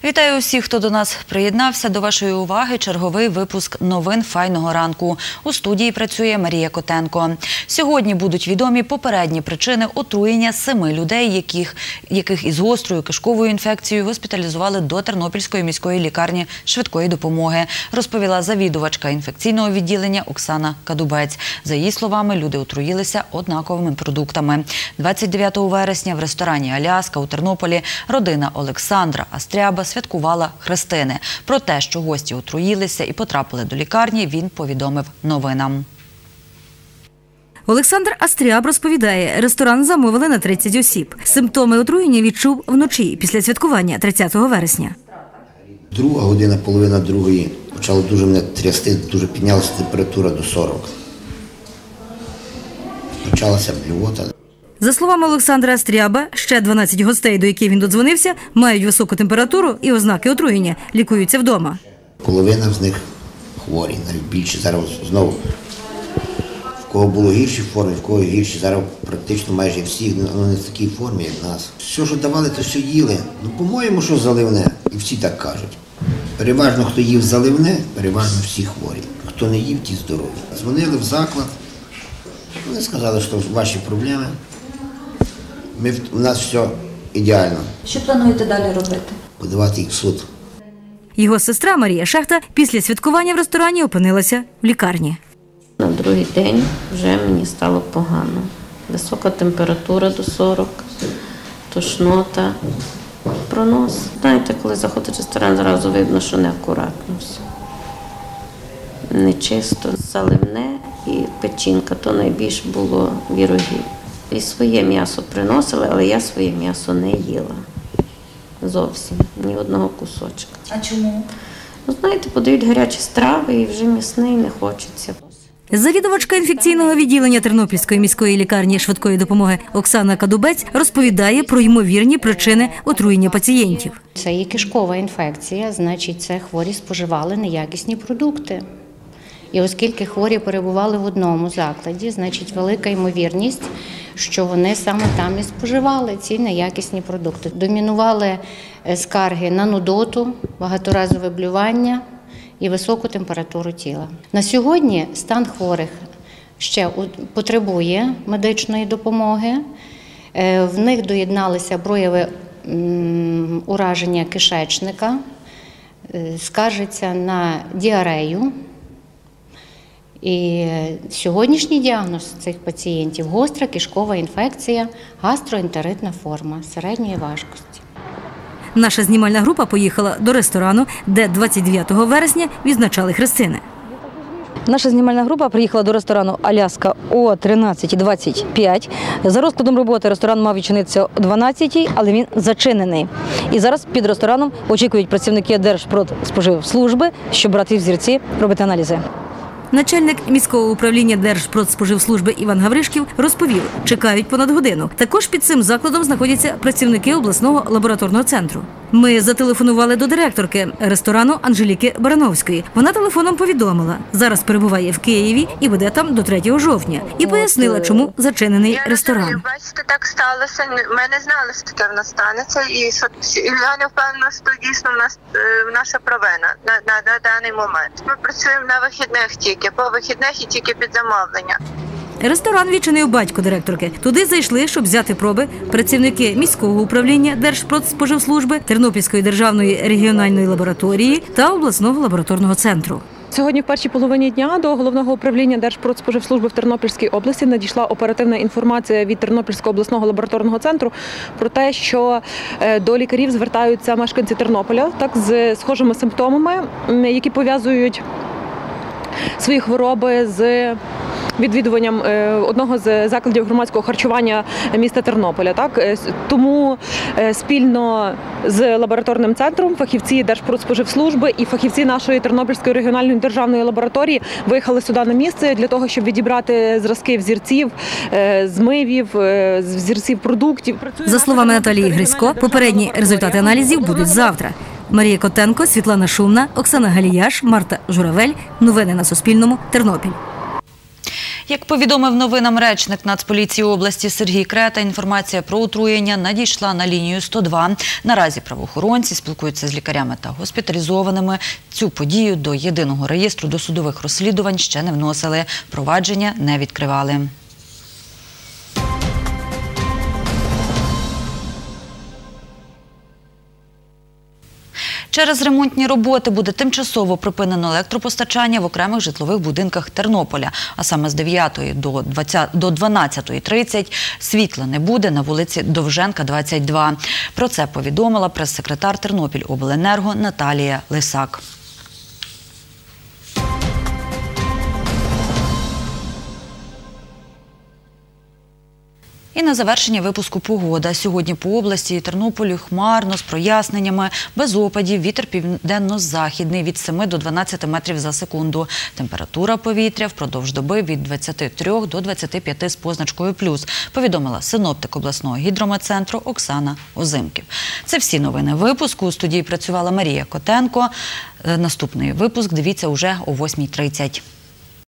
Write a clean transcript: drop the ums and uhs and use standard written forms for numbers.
Вітаю усіх, хто до нас приєднався. До вашої уваги черговий випуск новин «Файного ранку». У студії працює Марія Котенко. Сьогодні будуть відомі попередні причини отруєння 7 людей, яких із гострою кишковою інфекцією госпіталізували до Тернопільської міської лікарні швидкої допомоги, розповіла завідувачка інфекційного відділення Оксана Кадубець. За її словами, люди отруїлися однаковими продуктами. 29 вересня в ресторані «Аляска» у Тернополі родина Олександра Астряба святкувала хрестини. Про те, що гості отруїлися і потрапили до лікарні, він повідомив новинам. Олександр Астряб розповідає, ресторан замовили на 30 осіб. Симптоми отруєння відчув вночі, після святкування 30 вересня. Друга година, половина другої, почало дуже мене трясти, дуже піднялася температура до 40. Почалася блювота. За словами Олександра Астряба, ще 12 гостей, до яких він додзвонився, мають високу температуру і ознаки отруєння, лікуються вдома. Половина з них хворі, навіть більше. Зараз знову, в кого було гірші форми, в кого гірші, зараз практично майже всі, не в такій формі, як в нас. Все, що давали, то все їли. По-моєму, що заливне, і всі так кажуть. Переважно, хто їв заливне, переважно всі хворі. Хто не їв, ті здорові. Дзвонили в заклад, вони сказали, що ваші проблеми. У нас все ідеально. Що плануєте далі робити? Подавати їх в суд. Його сестра Марія Шехта після святкування в ресторані опинилася в лікарні. На другий день вже мені стало погано. Висока температура до 40, тошнота, пронос. Знаєте, коли заходить в ресторан, зразу видно, що неакуратно все. Нечисто, заливне і печінка, то найбільше було вірогів. І своє м'ясо приносили, але я своє м'ясо не їла. Зовсім, ні одного кусочка. А чому? Ну, знаєте, подають гарячі страви і вже м'ясний не хочеться. Завідувачка інфекційного відділення Тернопільської міської лікарні швидкої допомоги Оксана Кадубець розповідає про ймовірні причини отруєння пацієнтів. Це є кишкова інфекція, значить, це хворі споживали неякісні продукти. І оскільки хворі перебували в одному закладі, значить, велика ймовірність, що вони саме там і споживали ці неякісні продукти. Домінували скарги на нудоту, багаторазове блювання і високу температуру тіла. На сьогодні стан хворих ще потребує медичної допомоги. В них доєдналися прояви ураження кишечника, скаржаться на діарею. І сьогоднішній діагноз цих пацієнтів – гостра кишкова інфекція, гастроентеритна форма середньої важкості. Наша знімальна група поїхала до ресторану, де 29 вересня відзначали хрестини. Наша знімальна група приїхала до ресторану «Аляска» о 13:25. За розкладом роботи ресторан мав відчинитися о 12:00, але він зачинений. І зараз під рестораном очікують працівники Держпродспоживслужби, щоб брати взірці, робити аналізи. Начальник міського управління Держпродспоживслужби Іван Гавришків розповів, чекають понад годину. Також під цим закладом знаходяться працівники обласного лабораторного центру. Ми зателефонували до директорки ресторану Анжеліки Барановської. Вона телефоном повідомила, зараз перебуває в Києві і буде там до 3 жовтня. І пояснила, чому зачинений ресторан. Я бачите, так сталося. Ми не знали, що таке в нас станеться. І я не впевнена, що дійсно в нас наша провина на даний момент. Ми працюємо на вихідних тільки, по вихідних і тільки під замовлення. Ресторан відчинив батько директорки. Туди зайшли, щоб взяти проби працівники міського управління Держпродспоживслужби, Тернопільської державної регіональної лабораторії та обласного лабораторного центру. Сьогодні в першій половині дня до Головного управління Держпродспоживслужби в Тернопільській області надійшла оперативна інформація від Тернопільського обласного лабораторного центру про те, що до лікарів звертаються мешканці Тернополя з схожими симптомами, які пов'язують свої хвороби з відвідуванням одного з закладів громадського харчування міста Тернополя. Тому спільно з лабораторним центром фахівці Держпродспоживслужби і фахівці нашої Тернопільської регіональної державної лабораторії виїхали сюди на місце для того, щоб відібрати зразки взірців, змивів, взірців продуктів. За словами Наталії Грисько, попередні результати аналізів будуть завтра. Марія Котенко, Світлана Шумна, Оксана Галіяш, Марта Журавель. Новини на Суспільному. Тернопіль. Як повідомив новинам речник Нацполіції області Сергій Крета, інформація про отруєння надійшла на лінію 102. Наразі правоохоронці спілкуються з лікарями та госпіталізованими. Цю подію до єдиного реєстру досудових розслідувань ще не вносили. Провадження не відкривали. Через ремонтні роботи буде тимчасово припинено електропостачання в окремих житлових будинках Тернополя. А саме з 9 до 12:30 світла не буде на вулиці Довженка, 22. Про це повідомила прес-секретар Тернопільобленерго Наталія Лисак. І на завершення випуску погода. Сьогодні по області і Тернополю хмарно, з проясненнями, без опадів, вітер південно-західний від 7 до 12 метрів за секунду. Температура повітря впродовж доби від 23 до 25 з позначкою плюс, повідомила синоптик обласного гідрометцентру Оксана Озимків. Це всі новини випуску. У студії працювала Марія Котенко. Наступний випуск дивіться уже о 8:30.